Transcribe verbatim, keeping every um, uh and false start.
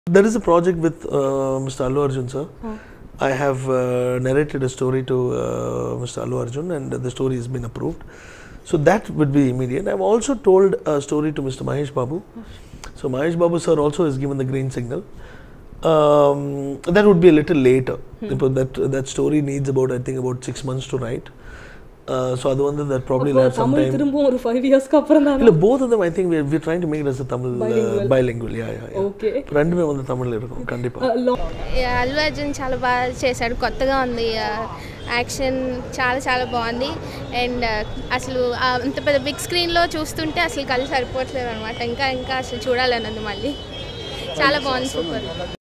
There is a project with uh, Mister Allu Arjun sir. Oh. I have uh, narrated a story to uh, Mister Allu Arjun and the story has been approved. So that would be immediate. I have also told a story to Mister Mahesh Babu. Oh. So Mahesh Babu sir also has given the green signal. Um, that would be a little later. Hmm. Because that that story needs about I think about six months to write. Uh, so other one that probably will have some time. Tamil five years no, both of them I think we are we're trying to make it as a Tamil bilingual. Uh, bilingual. Yeah, yeah, yeah. Okay. Rendume vandu Tamil irukum kandipa. Yeah, Allu Arjun chaala baga chesadu kottaga undi action chaala chaala baagundi and asalu anta pedda big screen lo chustunte asalu kalli saripotledu anamata inka inka asalu chudalani undi malli chaala baagundi super.